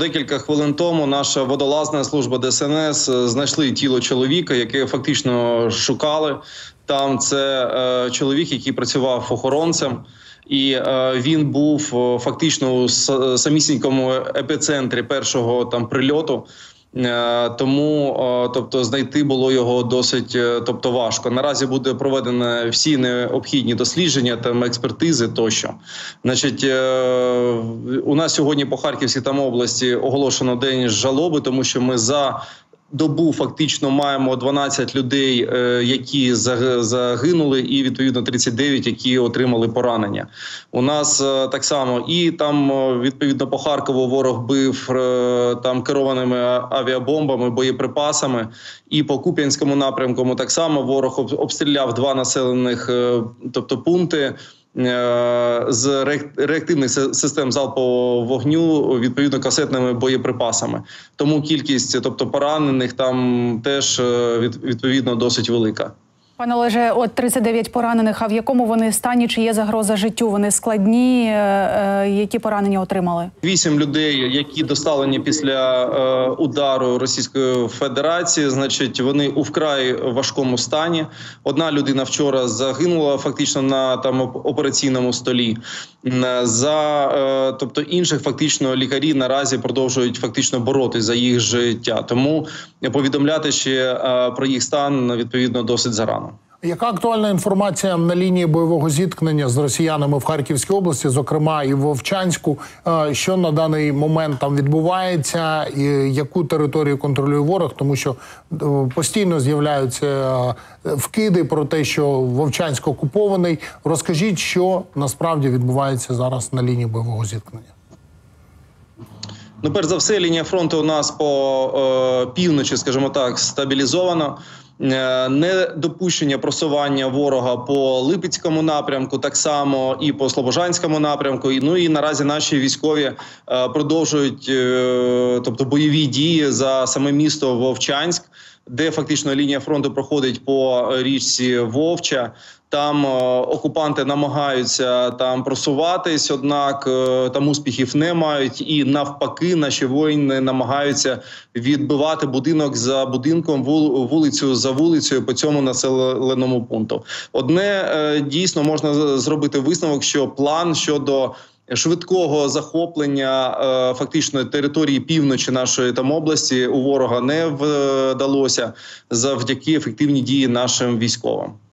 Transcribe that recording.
Декілька хвилин тому наша водолазна служба ДСНС знайшли тіло чоловіка, яке фактично шукали. Там це чоловік, який працював охоронцем. І він був фактично у самісінькому епіцентрі першого там прильоту. Тому, тобто, знайти було його досить, важко. Наразі буде проведено всі необхідні дослідження, там експертизи тощо. Значить, у нас сьогодні по Харківській там області оголошено день жалоби, тому що ми за добу фактично маємо 12 людей, які загинули, і відповідно 39, які отримали поранення. У нас так само і там відповідно по Харкову ворог бив там керованими авіабомбами, боєприпасами, і по Куп'янському напрямку так само ворог обстріляв 2 населених, пункти з реактивних систем залпового вогню, відповідно касетними боєприпасами. Тому кількість, поранених там теж відповідно досить велика. Пане Олеже, от 39 поранених, а в якому вони стані, чи є загроза життю? Вони складні, які поранення отримали? 8 людей, які доставлені після удару Російської Федерації, значить, вони у вкрай важкому стані. Одна людина вчора загинула фактично на операційному столі. Інших фактично лікарі наразі продовжують фактично боротися за їх життя. Тому повідомляти ще про їх стан відповідно досить зарано. Яка актуальна інформація на лінії бойового зіткнення з росіянами в Харківській області, зокрема і в Вовчанську? Що на даний момент там відбувається, і яку територію контролює ворог? Тому що постійно з'являються вкиди про те, що Вовчанськ окупований. Розкажіть, що насправді відбувається зараз на лінії бойового зіткнення? Перш за все, лінія фронту у нас по півночі, скажімо так, стабілізована. Недопущення просування ворога по Липецькому напрямку, так само і по Слобожанському напрямку. І наразі наші військові продовжують бойові дії за саме місто Вовчанськ, де фактично лінія фронту проходить по річці Вовча. Там окупанти намагаються там просуватись, однак там успіхів не мають. І навпаки, наші воїни намагаються відбивати будинок за будинком, вулицю за вулицею по цьому населеному пункту. Одне дійсно можна зробити висновок, що план щодо швидкого захоплення фактично території півночі нашої там області у ворога не вдалося завдяки ефективній дії нашим військовим.